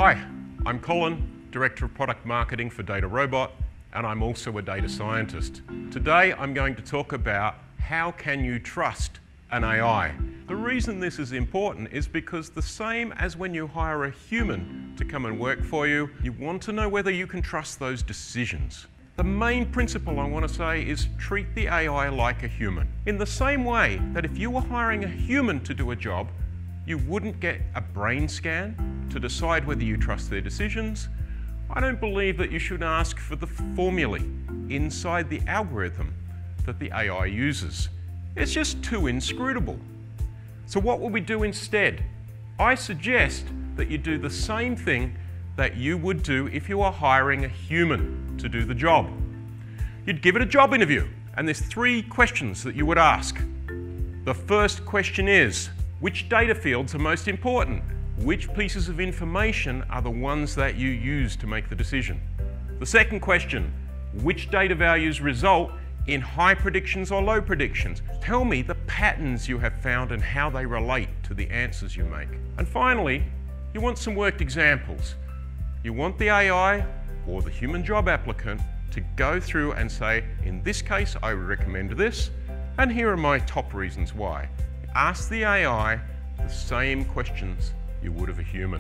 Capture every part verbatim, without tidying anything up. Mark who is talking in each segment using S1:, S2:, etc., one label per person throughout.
S1: Hi, I'm Colin, Director of Product Marketing for Datarobot, and I'm also a data scientist. Today I'm going to talk about how can you trust an A I. The reason this is important is because the same as when you hire a human to come and work for you, you want to know whether you can trust those decisions. The main principle I want to say is treat the A I like a human. In the same way that if you were hiring a human to do a job, you wouldn't get a brain scan to decide whether you trust their decisions, I don't believe that you should ask for the formulae inside the algorithm that the A I uses. It's just too inscrutable. So what will we do instead? I suggest that you do the same thing that you would do if you were hiring a human to do the job. You'd give it a job interview, and there's three questions that you would ask. The first question is, which data fields are most important? Which pieces of information are the ones that you use to make the decision? The second question, which data values result in high predictions or low predictions? Tell me the patterns you have found and how they relate to the answers you make. And finally, you want some worked examples. You want the A I or the human job applicant to go through and say, in this case, I would recommend this, and here are my top reasons why. Ask the A I the same questions you would of a human.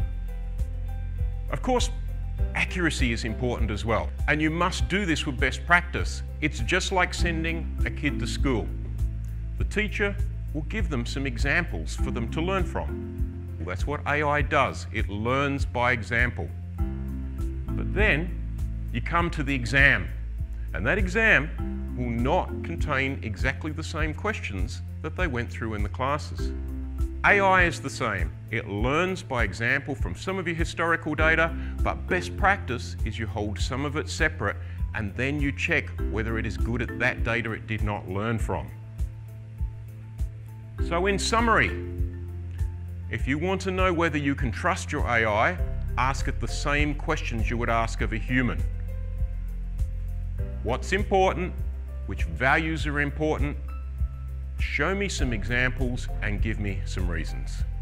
S1: Of course, accuracy is important as well, and you must do this with best practice. It's just like sending a kid to school. The teacher will give them some examples for them to learn from. Well, that's what A I does. It learns by example. But then you come to the exam, and that exam will not contain exactly the same questions that they went through in the classes. A I is the same. It learns by example from some of your historical data, but best practice is you hold some of it separate and then you check whether it is good at that data it did not learn from. So in summary, if you want to know whether you can trust your A I, ask it the same questions you would ask of a human. What's important? Which values are important? Show me some examples and give me some reasons.